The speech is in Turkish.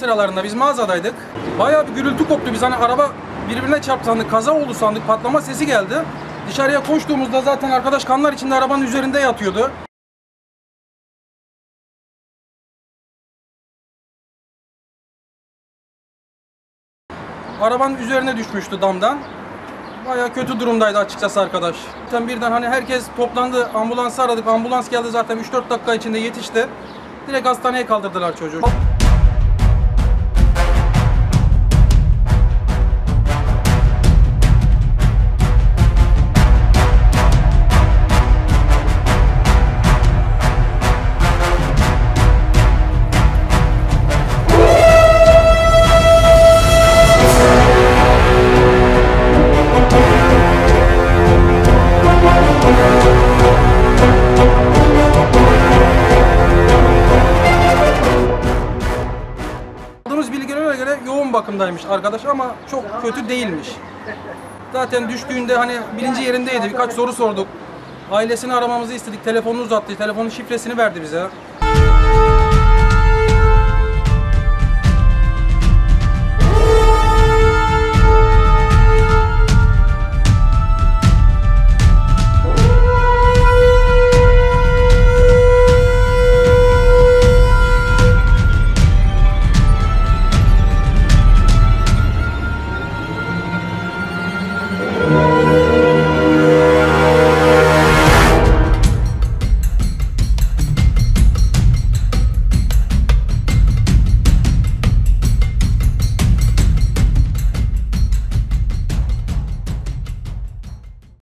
sıralarında biz mağazadaydık. Bayağı bir gürültü koptu. Biz hani araba birbirine çarptı sandık, kaza oldu sandık, patlama sesi geldi. Dışarıya koştuğumuzda zaten arkadaş kanlar içinde arabanın üzerinde yatıyordu. Arabanın üzerine düşmüştü damdan. Bayağı kötü durumdaydı açıkçası arkadaş. Birden hani herkes toplandı, ambulansı aradık. Ambulans geldi zaten 3-4 dakika içinde yetişti. Direkt hastaneye kaldırdılar çocuğu. Aldığımız bilgilere göre yoğun bakımdaymış arkadaş ama çok kötü değilmiş. Zaten düştüğünde hani bilinci yerindeydi. Birkaç soru sorduk. Ailesini aramamızı istedik. Telefonunu uzattı. Telefonun şifresini verdi bize.